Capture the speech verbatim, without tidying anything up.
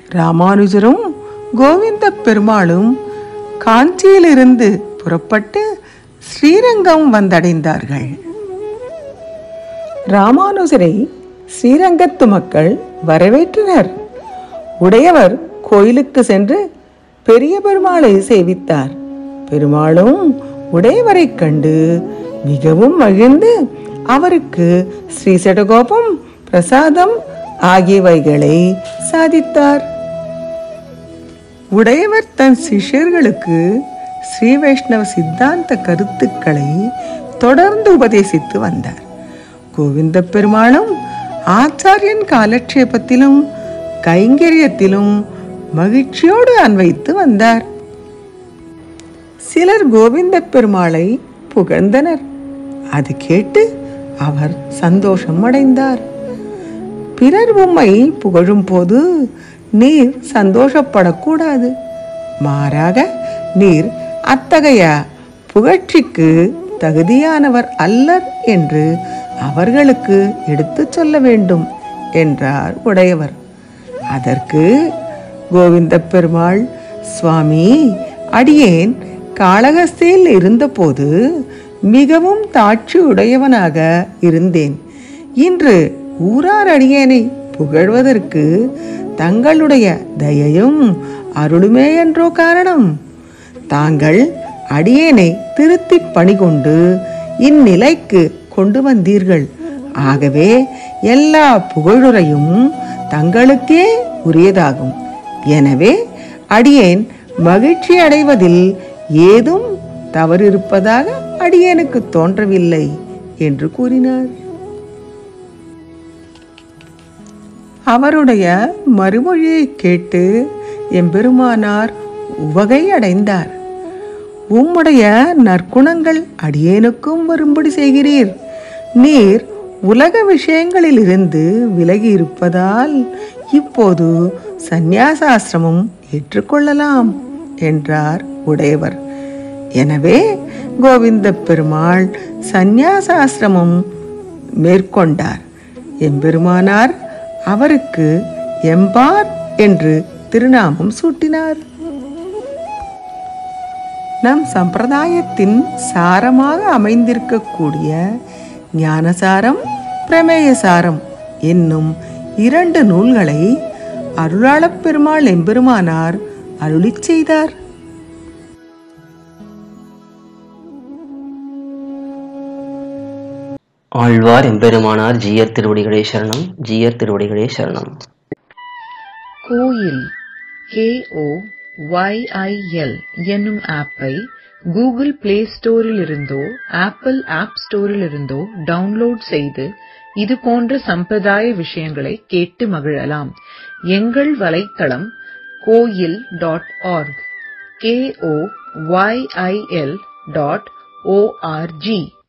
ராமானுஜரும் கோவிந்த பெருமாளும் காஞ்சியிலிருந்து புறப்பட்டு ஸ்ரீரங்கம் வந்தடைந்தார்கள். ராமானுஜரை ஸ்ரீரங்கத்து மக்கள் வரவேற்றனர். உடையவர் கோயிலுக்கு சென்று பெரிய பெருமாளை சேவித்தார். பெருமாளும் உடையவரை கண்டு மிகவும் மகிழ்ந்து அவருக்கு ஸ்ரீ சடகோபம், பிரசாதம் ஆகியவைகளை சாதித்தார். உடையவர் தன் சிஷ்யர்களுக்கு ஸ்ரீ வைஷ்ணவ சித்தாந்த கருத்துக்களை தொடர்ந்து உபதேசித்து வந்தார். கோவிந்த பெருமாளும் ஆச்சாரியன் காலட்சேபத்திலும் கைங்கரியத்திலும் மகிழ்ச்சியோடு அன்வைத்து வந்தார். சிலர் கோவிந்த பெருமாளை புகழ்ந்தனர். அது கேட்டு அவர் சந்தோஷம் அடைந்தார். பிறர் உம்மை புகழும் போது நீர் சந்தோஷப்படக்கூடாது. மாறாக நீர் அத்தகைய புகழ்ச்சிக்கு தகுதியானவர் அல்லர் என்று அவர்களுக்கு எடுத்து சொல்ல வேண்டும் என்றார் உடையவர். அதற்கு கோவிந்த பெருமாள், சுவாமி, அடியேன் காளகஸ்தியில் இருந்தபோது மிகவும் தாட்சி உடையவனாக இருந்தேன். இன்று ஊரார் அடியேனை புகழ்வதற்கு தங்களுடைய தயையும் அருளுமே என்றோ காரணம். தாங்கள் அடியேனை திருத்தி பணிகொண்டு இந்நிலைக்கு கொண்டு வந்தீர்கள். ஆகவே எல்லா புகழுரையும் தங்களுக்கே உரியதாகும். எனவே அடியேன் மகிழ்ச்சி அடைவதில் ஏதும் தவறிருப்பதாக அடியேனுக்கு தோன்றவில்லை என்று கூறினார். அவருடைய மறுமொழியை கேட்டு எம்பெருமானார் உவகை அடைந்தார். உம்முடைய நற்குணங்கள் அடியேனுக்கும் வரும்படி செய்கிறீர். நீர் உலக விஷயங்களில் இருந்து விலகி இருப்பதால் இப்போது சந்நியாசாசிரமம் ஏற்றுக்கொள்ளலாம் என்றார் உடையவர். எனவே கோவிந்த பெருமாள் சந்நியாசாசிரமம் மேற்கொண்டார். எம்பெருமானார் அவருக்கு எம்பார் என்று திருநாமம் சூட்டினார். நம் சம்பிரதாயத்தின் சாரமாக அமைந்திருக்கக்கூடிய ஞானசாரம், பிரமேயசாரம் என்னும் இரண்டு நூல்களை அருளாளப் பெருமாள் எம்பெருமானார் அருளிச் செய்தார். ஆழ்வார் எம்பெருமானார் ஜீயர் திருவடிகளே சரணம். ஜீயர் திருவடிகளே சரணம். Koyil K O Y I L என்னும் ஆப்பை கூகுள் பிளே ஸ்டோரில் இருந்தோ ஆப்பிள் ஆப் ஸ்டோரில் இருந்தோ டவுன்லோட் செய்து இது போன்ற சம்பிரதாய விஷயங்களை கேட்டு மகிழலாம். எங்கள் வலைத்தளம் Koyil dot org, K O Y I L dot O R G.